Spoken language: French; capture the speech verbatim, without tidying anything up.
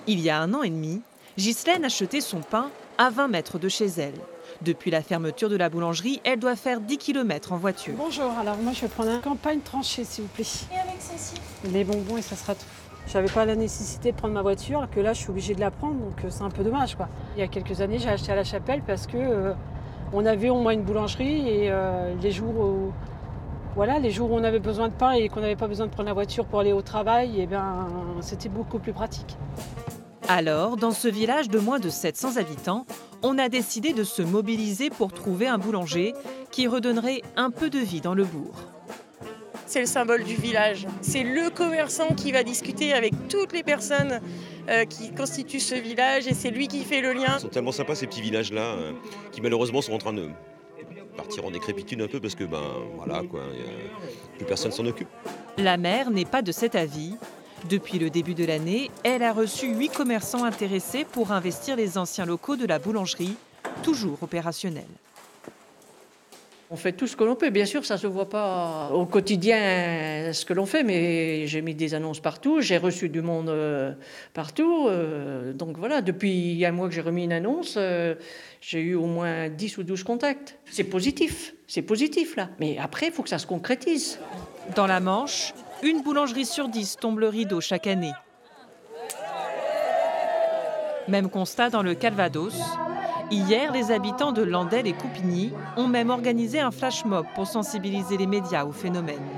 Il y a un an et demi, Ghislaine achetait son pain à vingt mètres de chez elle. Depuis la fermeture de la boulangerie, elle doit faire dix kilomètres en voiture. Bonjour, alors moi je vais prendre un campagne tranché s'il vous plaît. Et avec ceci? Les bonbons et ça sera tout. J'avais pas la nécessité de prendre ma voiture, que là je suis obligée de la prendre, donc c'est un peu dommage quoi. Il y a quelques années j'ai acheté à la Chapelle parce que euh, on avait au moins une boulangerie et euh, les jours où, voilà, les jours où on avait besoin de pain et qu'on n'avait pas besoin de prendre la voiture pour aller au travail, et ben c'était beaucoup plus pratique. Alors, dans ce village de moins de sept cents habitants, on a décidé de se mobiliser pour trouver un boulanger qui redonnerait un peu de vie dans le bourg. C'est le symbole du village. C'est le commerçant qui va discuter avec toutes les personnes euh, qui constituent ce village et c'est lui qui fait le lien. Ils sont tellement sympas ces petits villages-là euh, qui malheureusement sont en train de partir en décrépitude un peu parce que ben voilà quoi, euh, plus personne s'en occupe. La maire n'est pas de cet avis. Depuis le début de l'année, elle a reçu huit commerçants intéressés pour investir les anciens locaux de la boulangerie, toujours opérationnels. On fait tout ce que l'on peut. Bien sûr, ça ne se voit pas au quotidien ce que l'on fait, mais j'ai mis des annonces partout, j'ai reçu du monde euh, partout. Euh, donc voilà, depuis un mois que j'ai remis une annonce, euh, j'ai eu au moins dix ou douze contacts. C'est positif, c'est positif là. Mais après, il faut que ça se concrétise. Dans la Manche, une boulangerie sur dix tombe le rideau chaque année. Même constat dans le Calvados. Hier, les habitants de Landelles et Coupigny ont même organisé un flash mob pour sensibiliser les médias au phénomène.